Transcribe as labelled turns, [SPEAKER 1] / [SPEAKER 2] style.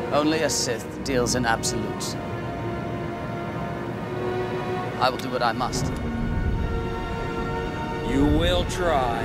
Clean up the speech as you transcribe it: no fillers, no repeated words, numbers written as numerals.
[SPEAKER 1] Only a Sith deals in absolutes. I will do what I must.
[SPEAKER 2] You will try.